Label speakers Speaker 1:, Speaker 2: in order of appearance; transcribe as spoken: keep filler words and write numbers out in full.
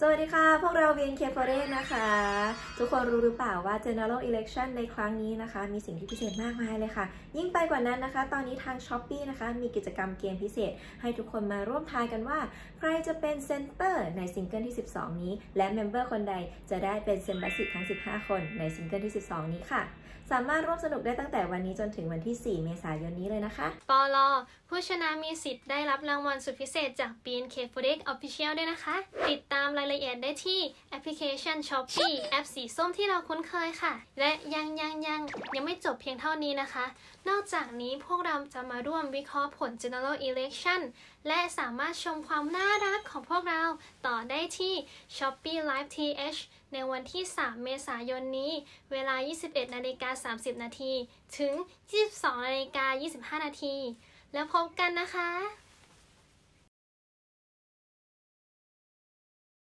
Speaker 1: สวัสดีค่ะพวกเรา บี เอ็น เค ฟอร์ เอ นะคะทุกคนรู้หรือเปล่าว่า General Election ในครั้งนี้นะคะมีสิ่งที่พิเศษมากมายเลยค่ะยิ่งไปกว่านั้นนะคะตอนนี้ทาง Shopee นะคะมีกิจกรรมเกมพิเศษให้ทุกคนมาร่วมทายกันว่าใครจะเป็นเซนเตอร์ในซิงเกิลที่สิบสองนี้และเมมเบอร์คนใดจะได้เป็นเซนบัสสิตทั้งสิบห้าคนในซิงเกิลที่สิบสองนี้ค่ะสามารถร่วมสนุกได้ตั้งแต่วันนี้จนถึงวันที่สี่เมษายนนี้เลยนะคะ
Speaker 2: ปล ผู้ชนะมีสิทธิ์ได้รับรางวัลสุดพิเศษจาก บี เอ็น เค ฟอร์ เอ Official ด้วยนะคะติดตามรายละเอียดได้ที่แอปพลิเคชัน Shopee แอปสีส้มที่เราคุ้นเคยค่ะและยังยังยังยังไม่จบเพียงเท่านี้นะคะนอกจากนี้พวกเราจะมาร่วมวิเคราะห์ผล General Election และสามารถชมความน่ารักของพวกเราต่อได้ที่ Shopee Live ที เอช ในวันที่สามเมษายนนี้เวลา ยี่สิบเอ็ดนาฬิกาสามสิบนาทีถึง ยี่สิบสองนาฬิกายี่สิบห้านาทีแล้วพบกันนะคะ